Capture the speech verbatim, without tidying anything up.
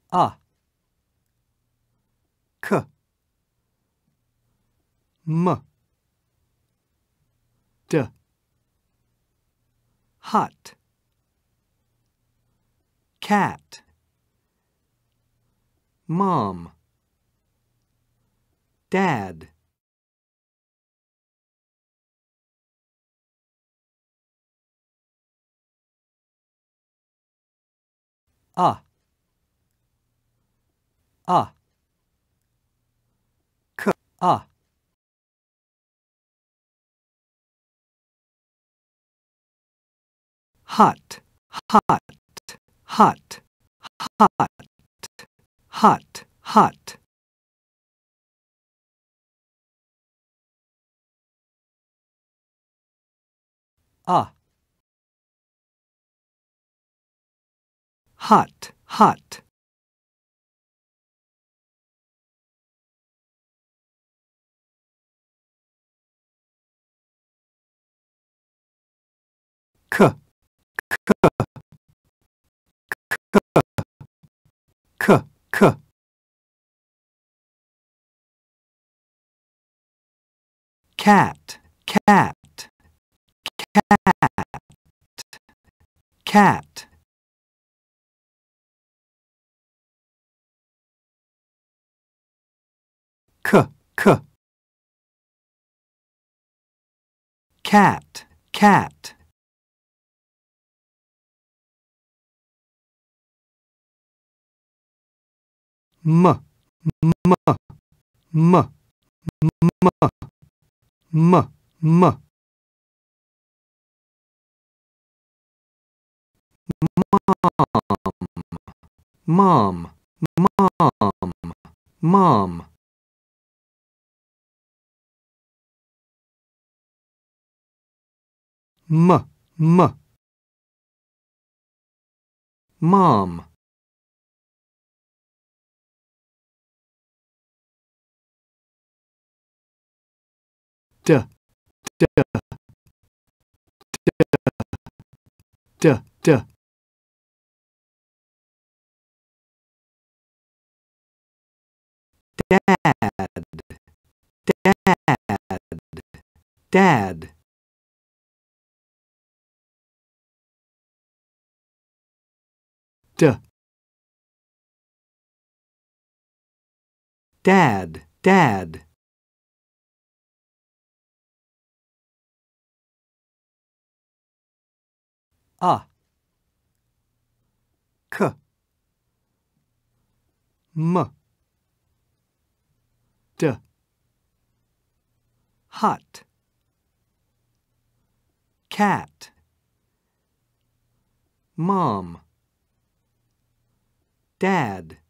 A, K, M, D, hot, cat, mom, dad. A, A, K, A. Hot, hot, hot, hot, hot, hot. A, hot, hot. K, K, K. Cat, cat, cat, cat. K, K. Cat, cat. M, M, M, M, M, M. Mom, mom, mom. M, M. Mom. D, D, D, D. Dad, dad, dad. D, dad, dad. A, K, M, D, hot, cat, mom, dad.